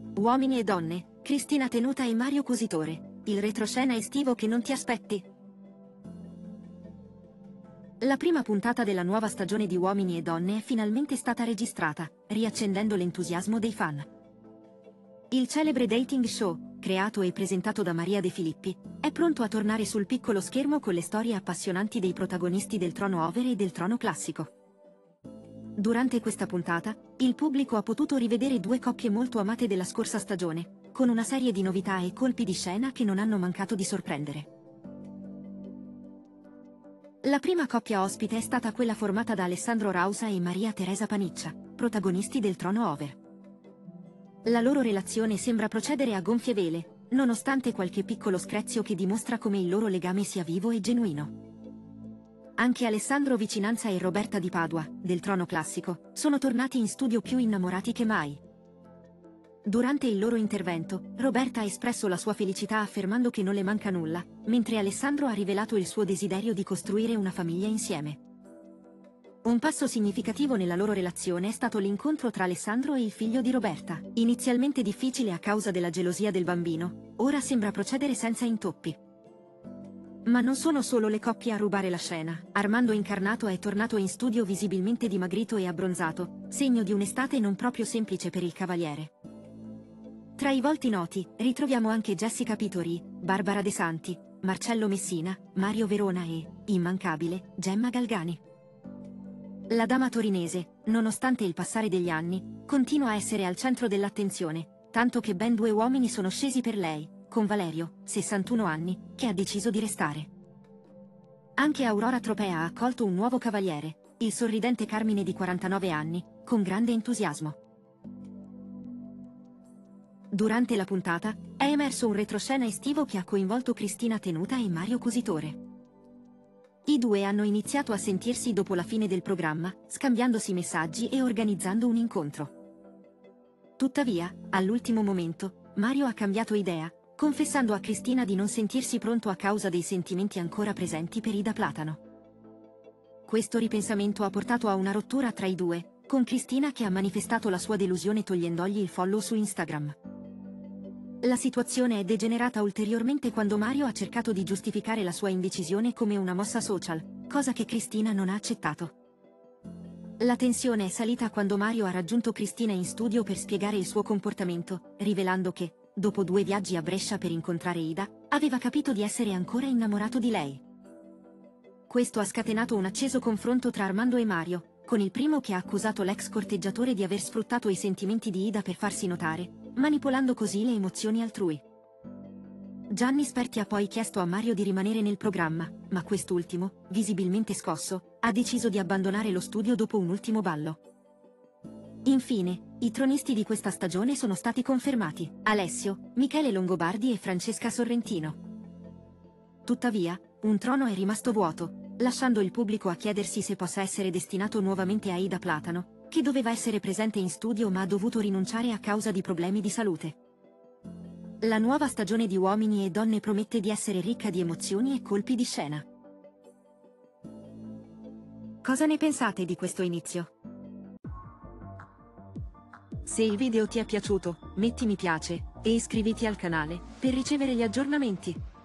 Uomini e donne, Cristina Tenuta e Mario Cositore, il retroscena estivo che non ti aspetti. La prima puntata della nuova stagione di Uomini e Donne è finalmente stata registrata, riaccendendo l'entusiasmo dei fan. Il celebre dating show, creato e presentato da Maria De Filippi, è pronto a tornare sul piccolo schermo con le storie appassionanti dei protagonisti del trono over e del trono classico. Durante questa puntata, il pubblico ha potuto rivedere due coppie molto amate della scorsa stagione, con una serie di novità e colpi di scena che non hanno mancato di sorprendere. La prima coppia ospite è stata quella formata da Alessandro Rausa e Maria Teresa Paniccia, protagonisti del trono over. La loro relazione sembra procedere a gonfie vele, nonostante qualche piccolo screzio che dimostra come il loro legame sia vivo e genuino. Anche Alessandro Vicinanza e Roberta Di Padua, del trono classico, sono tornati in studio più innamorati che mai. Durante il loro intervento, Roberta ha espresso la sua felicità affermando che non le manca nulla, mentre Alessandro ha rivelato il suo desiderio di costruire una famiglia insieme. Un passo significativo nella loro relazione è stato l'incontro tra Alessandro e il figlio di Roberta. Inizialmente difficile a causa della gelosia del bambino, ora sembra procedere senza intoppi. Ma non sono solo le coppie a rubare la scena. Armando Incarnato è tornato in studio visibilmente dimagrito e abbronzato, segno di un'estate non proprio semplice per il cavaliere. Tra i volti noti, ritroviamo anche Jessica Pitori, Barbara De Santi, Marcello Messina, Mario Verona e, immancabile, Gemma Galgani. La dama torinese, nonostante il passare degli anni, continua a essere al centro dell'attenzione, tanto che ben 2 uomini sono scesi per lei, con Valerio, 61 anni, che ha deciso di restare. Anche Aurora Tropea ha accolto un nuovo cavaliere, il sorridente Carmine di 49 anni, con grande entusiasmo. Durante la puntata, è emerso un retroscena estivo che ha coinvolto Cristina Tenuta e Mario Cositore. I due hanno iniziato a sentirsi dopo la fine del programma, scambiandosi messaggi e organizzando un incontro. Tuttavia, all'ultimo momento, Mario ha cambiato idea, confessando a Cristina di non sentirsi pronto a causa dei sentimenti ancora presenti per Ida Platano. Questo ripensamento ha portato a una rottura tra i due, con Cristina che ha manifestato la sua delusione togliendogli il follow su Instagram. La situazione è degenerata ulteriormente quando Mario ha cercato di giustificare la sua indecisione come una mossa social, cosa che Cristina non ha accettato. La tensione è salita quando Mario ha raggiunto Cristina in studio per spiegare il suo comportamento, rivelando che, dopo 2 viaggi a Brescia per incontrare Ida, aveva capito di essere ancora innamorato di lei. Questo ha scatenato un acceso confronto tra Armando e Mario, con il primo che ha accusato l'ex corteggiatore di aver sfruttato i sentimenti di Ida per farsi notare, manipolando così le emozioni altrui. Gianni Sperti ha poi chiesto a Mario di rimanere nel programma, ma quest'ultimo, visibilmente scosso, ha deciso di abbandonare lo studio dopo un ultimo ballo. Infine, i tronisti di questa stagione sono stati confermati: Alessio, Michele Longobardi e Francesca Sorrentino. Tuttavia, un trono è rimasto vuoto, lasciando il pubblico a chiedersi se possa essere destinato nuovamente a Ida Platano, che doveva essere presente in studio ma ha dovuto rinunciare a causa di problemi di salute. La nuova stagione di Uomini e Donne promette di essere ricca di emozioni e colpi di scena. Cosa ne pensate di questo inizio? Se il video ti è piaciuto, metti mi piace e iscriviti al canale per ricevere gli aggiornamenti.